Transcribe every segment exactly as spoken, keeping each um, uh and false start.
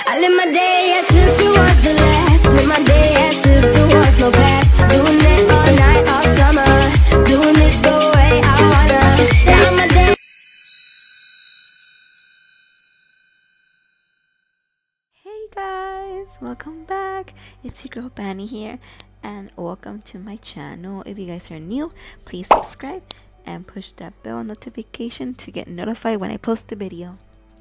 I live my day as if it was the last. Live my day as if there was no past. Doing it all night, all summer. Doing it the way I wanna. Now my day. Hey guys, welcome back. It's your girl Banny here, and welcome to my channel. If you guys are new, please subscribe and push that bell notification to get notified when I post the video.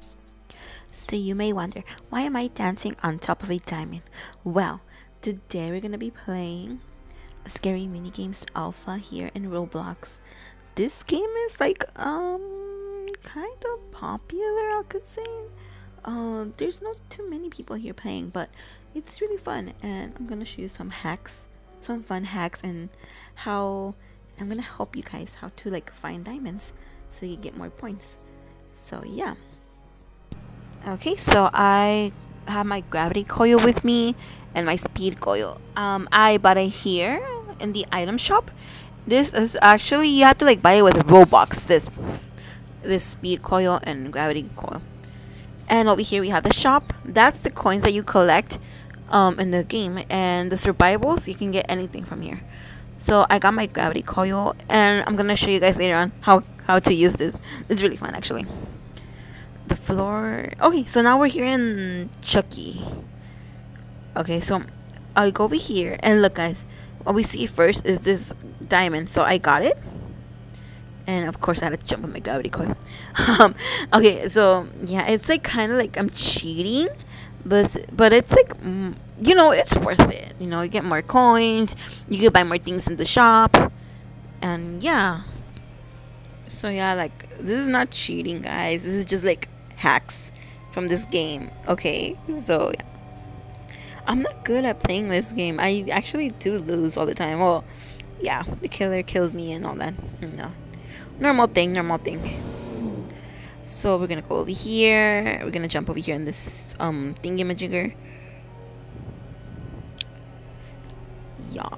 So you may wonder, why am I dancing on top of a diamond? Well, today we're gonna be playing a scary mini games alpha here in Roblox. This game is like um kind of popular, I could say. Uh, there's not too many people here playing, but it's really fun, and I'm gonna show you some hacks, some fun hacks, and how I'm gonna help you guys how to like find diamonds so you get more points. So yeah. Okay, so I have my gravity coil with me and my speed coil. Um, I bought it here in the item shop. This is actually, you have to like buy it with Robux. This this speed coil and gravity coil. And over here we have the shop. That's the coins that you collect um, in the game. And the survivals, you can get anything from here. So I got my gravity coil, and I'm gonna show you guys later on how how to use this. It's really fun actually. The floor. Okay, so now we're here in Chucky. Okay, so I'll go over here and look, guys. What we see first is this diamond. So I got it, and of course I had to jump with my gravity coil. um, okay, so yeah, it's like kind of like I'm cheating, but but it's like mm, you know, it's worth it. You know, you get more coins, you can buy more things in the shop, and yeah. So yeah, like this is not cheating, guys. This is just like hacks from this game. Okay, so yeah. I'm not good at playing this game. I actually do lose all the time. Well, yeah, the killer kills me and all that. No, normal thing, normal thing. So we're gonna go over here. We're gonna jump over here in this um thingamajigger. Yeah.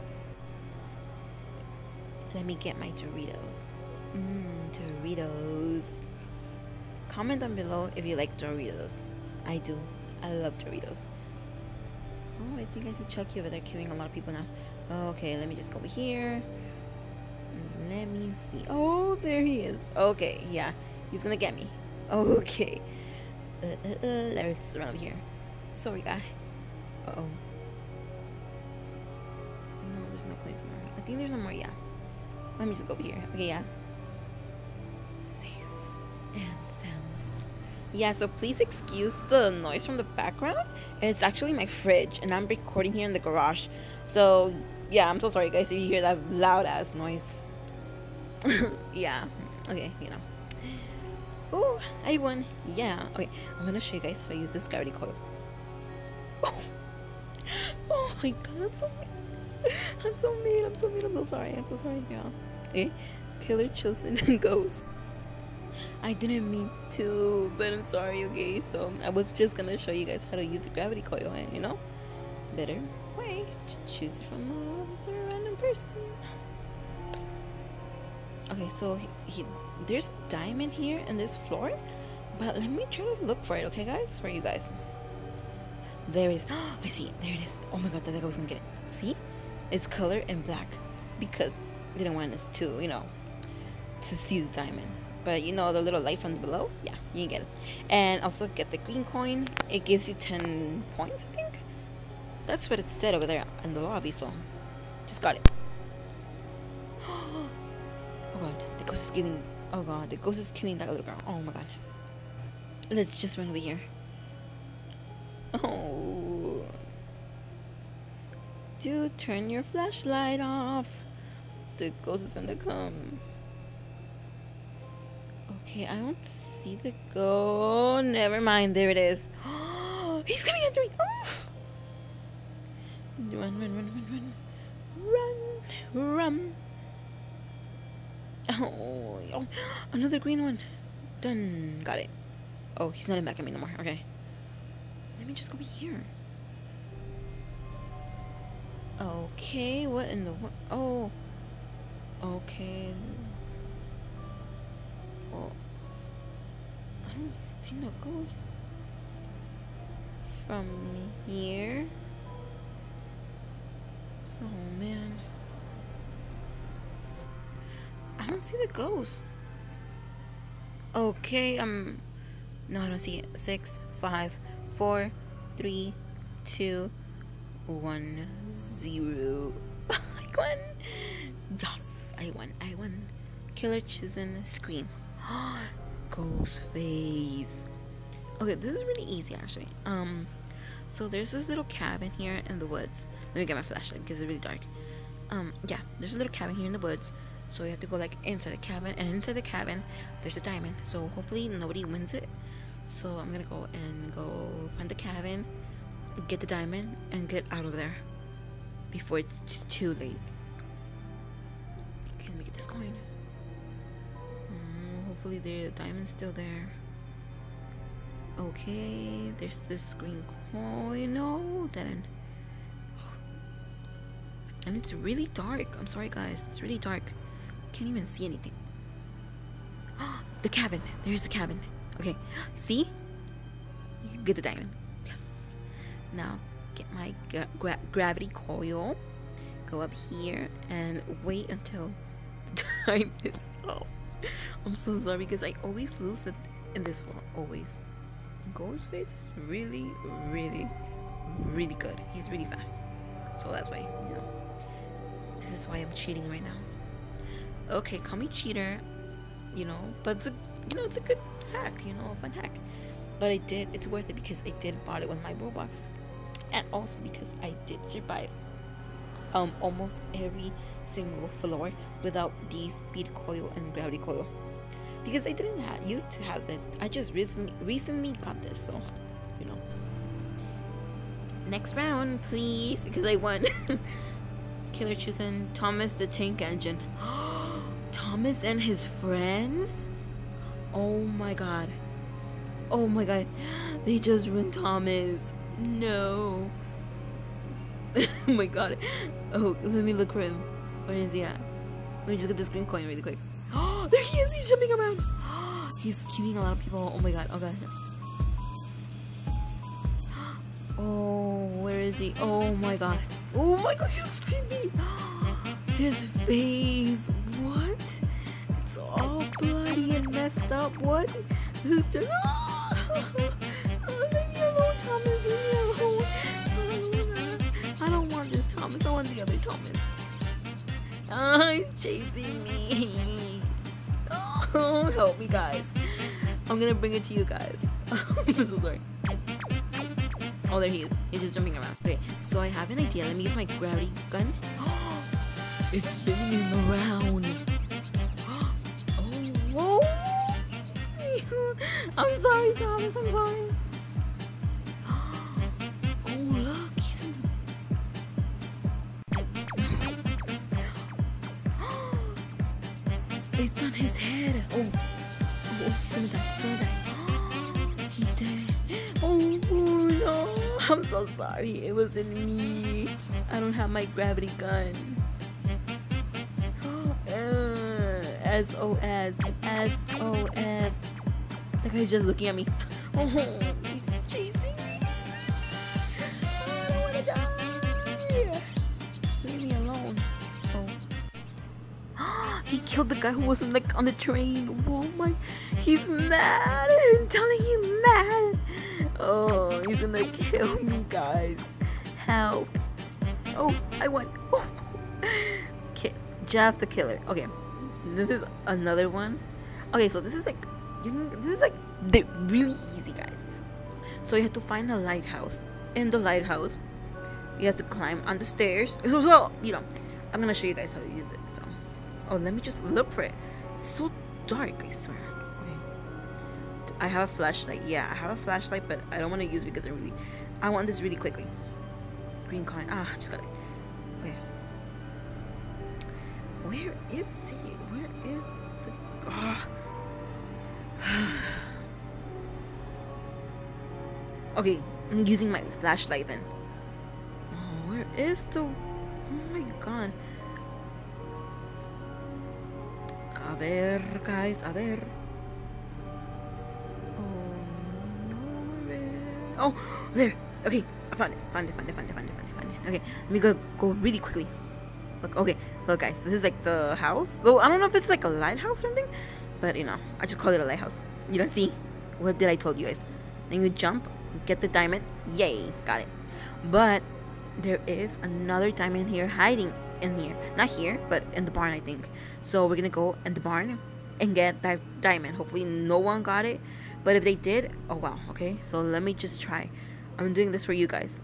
Let me get my Doritos. Mmm, Doritos. Comment down below if you like Doritos. I do. I love Doritos. Oh, I think I see Chucky over there killing a lot of people now. Okay, let me just go over here. Let me see. Oh, there he is. Okay, yeah. He's gonna get me. Okay. Uh, uh, uh, let's run over here. Sorry, guy. Uh-oh. No, there's no coins more. I think there's no more, yeah. Let me just go over here. Okay, yeah. Safe and sound. Yeah, so please excuse the noise from the background. It's actually my fridge, and I'm recording here in the garage. So, yeah, I'm so sorry, guys, if you hear that loud-ass noise. Yeah, okay, you know. Oh, I won. Yeah, okay, I'm gonna show you guys how to use this gravity coil. Oh, oh my god, I'm so mean. I'm so mean, I'm so mean, I'm so sorry, I'm so sorry, yeah. Okay, killer chosen goes. I didn't mean to, but I'm sorry, okay? So I was just gonna show you guys how to use the gravity coil, and you know, better way to choose it from a random person. Okay, so he, he there's diamond here in this floor, but let me try to look for it, okay, guys? Where are you guys? There it is. Oh, I see it. There it is. Oh my god, I think I was gonna get it. See? It's colored in black because they don't want us to, you know, to see the diamond. But you know the little light from below? Yeah, you can get it. And also get the green coin. It gives you ten points, I think. That's what it said over there in the lobby, so just got it. Oh god, the ghost is killing. Oh god, the ghost is killing that little girl. Oh my god. Let's just run over here. Oh. Dude, turn your flashlight off. The ghost is gonna come. Okay, I don't see the go. Never mind, there it is. He's coming after me. Oh. Run, run, run, run, run, run, run. Oh, oh, another green one. Done. Got it. Oh, he's not back at me no more. Okay. Let me just go over here. Okay, what in the what? Oh. Okay. Oh. I don't see no ghost. from here. Oh man. I don't see the ghost. Okay, um no, I don't see it. Six, five, four, three, two, one, zero. I won. Yes, I won. I won. Killer chosen scream. Ghost face. Okay, this is really easy actually. Um, so there's this little cabin here in the woods. Let me get my flashlight because it's really dark. Um, yeah, there's a little cabin here in the woods. So you have to go like inside the cabin, and inside the cabin there's a diamond. So hopefully nobody wins it. So I'm gonna go and go find the cabin, get the diamond, and get out of there before it's too late. Okay, let me get this coin. Um, hopefully the diamond's still there. Okay, there's this green coin. No, that end. And it's really dark. I'm sorry guys, it's really dark. Can't even see anything. The cabin. There's the cabin. Okay, see? You get the diamond. Yes. Now get my gra gra gravity coil. Go up here and wait until the time is up. I'm so sorry because I always lose it in this one. Always. Ghostface is really, really, really good. He's really fast. So that's why, you know. This is why I'm cheating right now. Okay, call me cheater, you know, but it's a, you know, it's a good hack, you know, a fun hack. But I did, it's worth it because I did bought it with my Roblox, and also because I did survive um almost every single floor without the speed coil and gravity coil, because I didn't have used to have this. I just recently recently got this, so you know. Next round, please, because I won. Killer chosen Thomas the Tank Engine. Thomas and his friends? Oh my god. Oh my god. They just ruined Thomas. No. Oh my god. Oh, let me look for him. Where is he at? Let me just get this green coin really quick. Oh, there he is. He's jumping around. He's queuing a lot of people. Oh my god. Oh god. Oh, where is he? Oh my god. Oh my god, he looks creepy. His face. What? It's all bloody and messed up. What? This is just. Oh, leave me alone, Thomas. Leave me alone. Oh, I don't want this Thomas. I want the other Thomas. Oh, he's chasing me. Oh, help me, guys. I'm gonna bring it to you guys. I'm so sorry. Oh, there he is. He's just jumping around. Okay, so I have an idea. Let me use my gravity gun. It's spinning him around. Oh, whoa. I'm sorry, Thomas. I'm sorry. Oh, look. He's in the... It's on his head. Oh, oh, oh, he's gonna die. He's gonna die. He did. Oh, oh no. I'm so sorry. It wasn't me. I don't have my gravity gun. Uh, S O S. S O S. That guy's just looking at me. Oh, he's chasing me. He's creepy. Oh, I don't want to die. Leave me alone. Oh. He killed the guy who wasn't like on the train. Oh my. He's mad. I'm telling you, mad. Oh, he's gonna kill me, guys. Help. Oh, I won. Oh. Okay, Jeff the killer. Okay, this is another one. Okay, so this is like, you can, this is like the really easy, guys. So you have to find a lighthouse. In the lighthouse, you have to climb on the stairs. So, so you know, I'm gonna show you guys how to use it. So, oh, let me just look for it. It's so dark, I swear. I have a flashlight. Yeah, I have a flashlight, but I don't want to use it because I really, I want this really quickly. Green coin. Ah, just got it. Okay. Where is he? Where is the? Ah. Okay, I'm using my flashlight then. Oh, where is the? Oh my god. A ver, guys. A ver. Oh, there. Okay, I found it. Found it. Found it. Found it. Found it. Found it. Found it. Okay, let me go go really quickly. Look. Okay. Look, guys. This is like the house. So I don't know if it's like a lighthouse or something, but you know, I just call it a lighthouse. You don't see? What did I told you guys? Then you jump, get the diamond. Yay, got it. But there is another diamond here hiding in here. Not here, but in the barn, I think. So we're gonna go in the barn and get that diamond. Hopefully no one got it. But if they did, oh wow, okay. So let me just try. I'm doing this for you guys.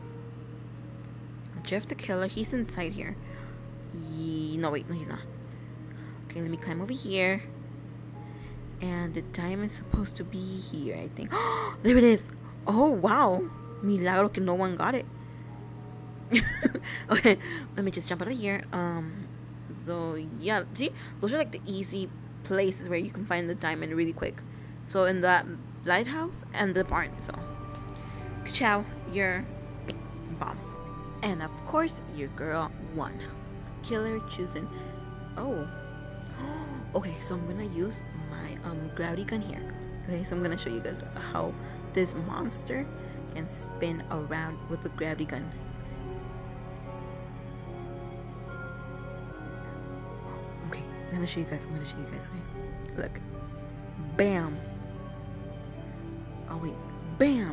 Jeff the killer, he's inside here. Ye no, wait, no, he's not. Okay, let me climb over here. And the diamond's supposed to be here, I think. There it is. Oh, wow. Milagro que no one got it. Okay, let me just jump out of here. Um, so, yeah. See, those are like the easy places where you can find the diamond really quick. So, in that lighthouse and the barn. So, ciao, your bomb. And of course, your girl won. Killer choosing. Oh. Okay, so I'm gonna use my um gravity gun here. Okay, so I'm gonna show you guys how this monster can spin around with the gravity gun. Okay, I'm gonna show you guys. I'm gonna show you guys. Okay, look, bam. Oh wait, bam.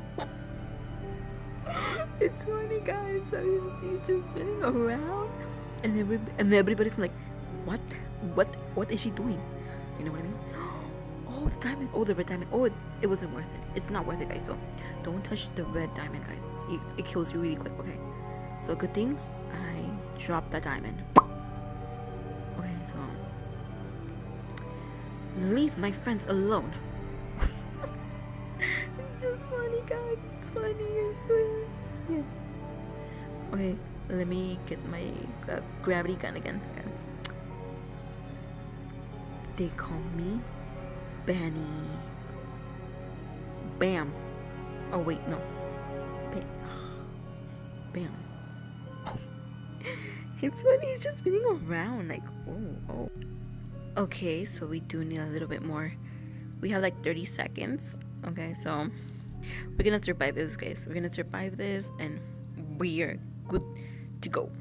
It's funny, guys. He's just spinning around, and every and everybody's like, what? What what is she doing? You know what I mean? Oh, the diamond. Oh, the red diamond. Oh, it, it wasn't worth it. It's not worth it, guys. So don't touch the red diamond, guys. It, it kills you really quick. Okay, so good thing I dropped that diamond. Okay, so leave my friends alone. It's just funny, guys. It's funny, I swear. Yeah. Okay, let me get my uh, gravity gun again. Okay. They call me Benny. Bam. Oh wait, no. Bam. Bam. Oh. It's funny, it's just spinning around like, oh, oh. Okay, so we do need a little bit more. We have like thirty seconds. Okay, so we're gonna survive this, guys. We're gonna survive this and we are good to go.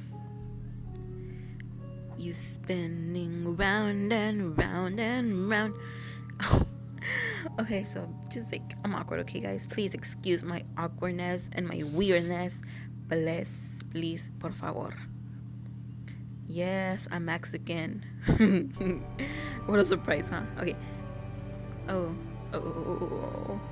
You spinning round and round and round. Oh. Okay, so just like I'm awkward, okay, guys. Please excuse my awkwardness and my weirdness. Please, please, por favor. Yes, I'm Mexican. What a surprise, huh? Okay. Oh, oh, oh, oh, oh.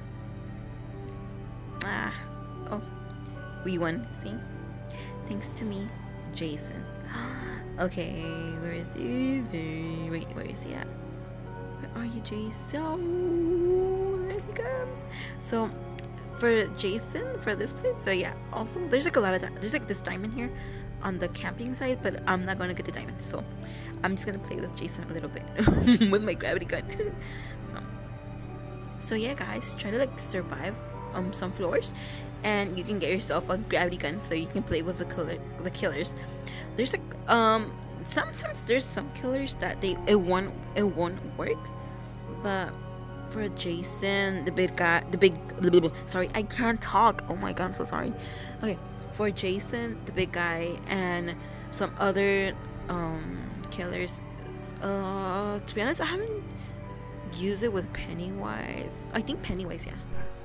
Ah, oh. We won. See? Thanks to me, Jason. Okay, where is he? There. Wait, where is he at? Where are you, Jason? There he comes. So, for Jason, for this place, so yeah, also, there's like a lot of, there's like this diamond here on the camping side, but I'm not going to get the diamond, so I'm just going to play with Jason a little bit with my gravity gun. so, so yeah, guys, try to like survive um some floors, and you can get yourself a gravity gun so you can play with the killer, the killers. There's like um sometimes there's some killers that they it won't it won't work, but for Jason, the big guy, the big blah, blah, blah, sorry, I can't talk. Oh my god, I'm so sorry. Okay, for Jason, the big guy, and some other um killers. Uh, to be honest, I haven't used it with Pennywise. I think Pennywise, yeah.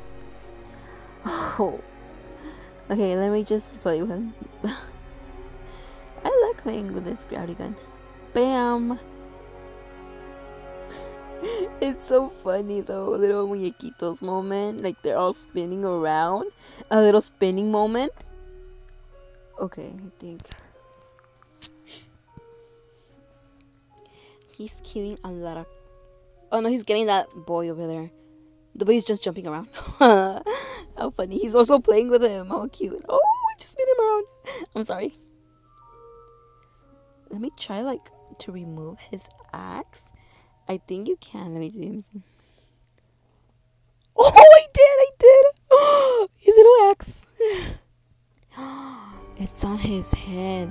Oh, okay. Let me just play with him. I like playing with this gravity gun. Bam. It's so funny though, a little muñequitos moment, like they're all spinning around, a little spinning moment. Okay, I think he's killing a lot of, oh no, he's getting that boy over there. The boy's just jumping around. How funny. He's also playing with him. How cute. Oh, I just spin him around. I'm sorry. Let me try like to remove his axe. I think you can. Let me see. Oh, I did. I did. Oh, your little axe. It's on his head.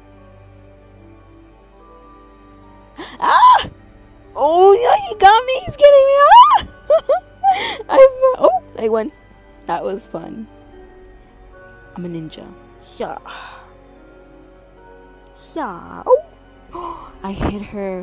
Ah! Oh, yeah, he got me. He's getting me. Ah! I oh, I won. That was fun. I'm a ninja. Yeah. Yeah. Oh, I hit her.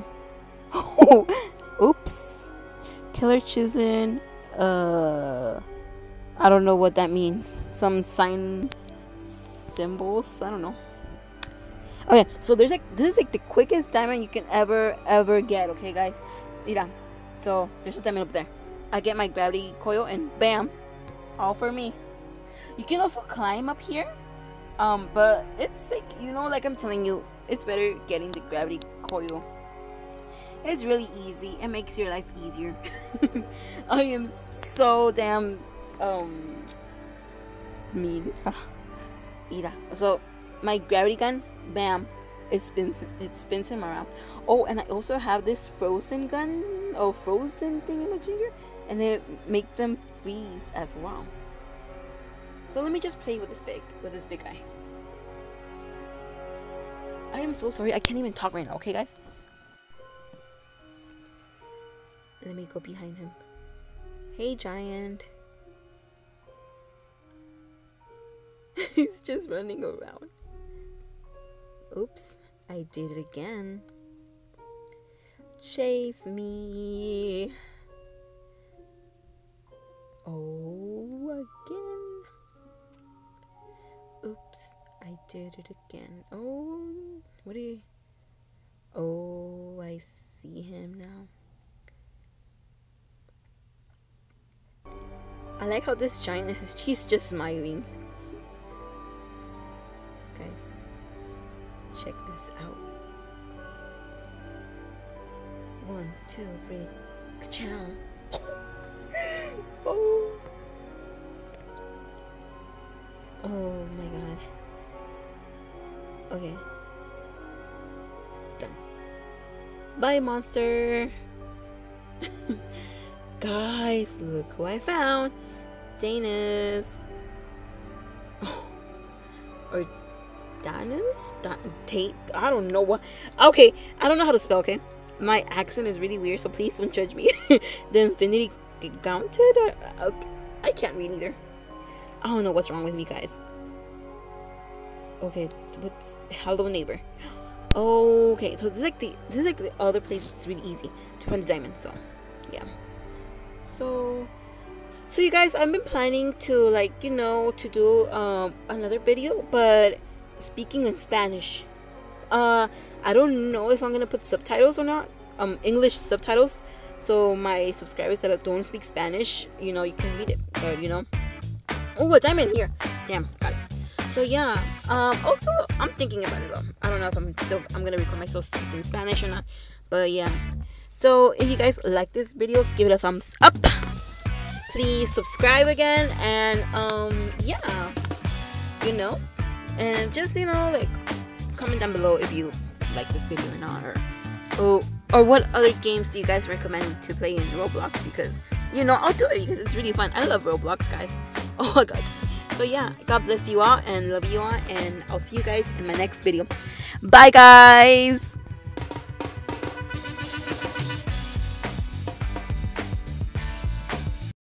Oops. Killer choosing. Uh, I don't know what that means. Some sign symbols. I don't know. Okay, so there's like this is like the quickest diamond you can ever ever get. Okay, guys. Mira. So there's a diamond up there. I get my gravity coil and bam, all for me. You can also climb up here. Um, but it's like, you know, like I'm telling you, it's better getting the gravity coil. It's really easy. It makes your life easier. I am so damn um mean. Mira. So my gravity gun, bam, it spins it spins him around. Oh, and I also have this frozen gun, or frozen thingamajigger, and it make them freeze as well. So let me just play with this big with this big guy. I am so sorry, I can't even talk right now, okay guys? Let me go behind him. Hey giant. He's just running around. Oops, I did it again. Chase me. Oh, again. Oops, I did it again. Oh, what are you? Oh, I see him now. I like how this giant is, he's just smiling. Guys, check this out. One, two, three. Ka-chow. Oh. Oh my god. Okay. Done. Bye, monster. Guys, look who I found. Danis. Oh. Or Danis? Da Tate? I don't know what. Okay, I don't know how to spell, okay? My accent is really weird, so please don't judge me. The Infinity Gauntlet? Or, okay, I can't read either. I don't know what's wrong with me, guys. Okay, what's Hello Neighbor? Okay, so this is like the this is like the other place. It's really easy to find the diamond. So, yeah. So, so you guys, I've been planning to, like, you know, to do um another video, but speaking in Spanish. Uh, I don't know if I'm gonna put subtitles or not. Um, English subtitles. So my subscribers that don't speak Spanish, you know, you can read it. But you know, oh, a diamond here. Damn, got it. So yeah. Um, also, I'm thinking about it though. I don't know if I'm still I'm gonna record myself speaking Spanish or not. But yeah. So if you guys like this video, give it a thumbs up. Please subscribe again, and um, yeah, you know, and just, you know, like, comment down below if you like this video or not, or oh, or what other games do you guys recommend me to play in Roblox, because, you know, I'll do it because it's really fun. I love Roblox, guys. Oh my god. So yeah, God bless you all and love you all, and I'll see you guys in my next video. Bye, guys.